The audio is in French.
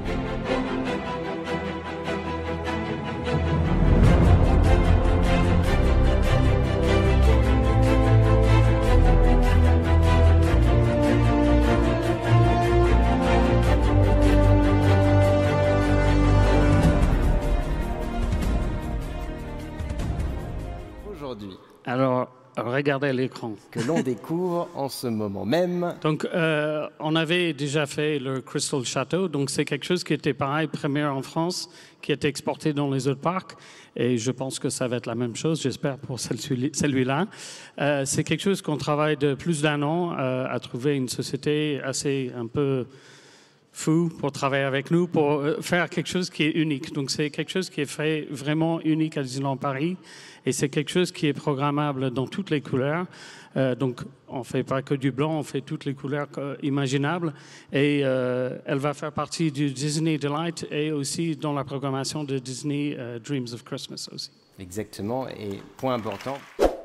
Aujourd'hui, Alors, regardez l'écran. que l'on découvre en ce moment même. Donc, on avait déjà fait le Crystal Chateau. Donc, c'est quelque chose qui était pareil, premier en France, qui est exporté dans les autres parcs. Et je pense que ça va être la même chose, j'espère, pour celui-là. C'est quelque chose qu'on travaille de plus d'un an à trouver une société assez un peu fou pour travailler avec nous, pour faire quelque chose qui est unique. Donc, c'est quelque chose qui est fait vraiment unique à Disneyland Paris. Et c'est quelque chose qui est programmable dans toutes les couleurs. Donc, on ne fait pas que du blanc, on fait toutes les couleurs imaginables. Et elle va faire partie du Disney Delight et aussi dans la programmation de Disney Dreams of Christmas aussi. Exactement, et point important,